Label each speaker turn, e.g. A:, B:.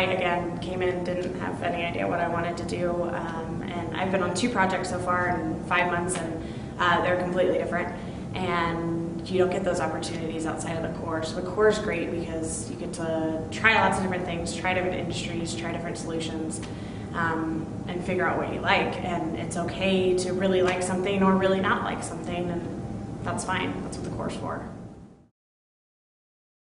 A: again, came in, didn't have any idea what I wanted to do, and I've been on 2 projects so far in 5 months, and they're completely different, and you don't get those opportunities outside of the core. So the core is great because you get to try lots of different things, try different industries, try different solutions, and figure out what you like. And it's okay to really like something or really not like something, and that's fine. That's what the core's for.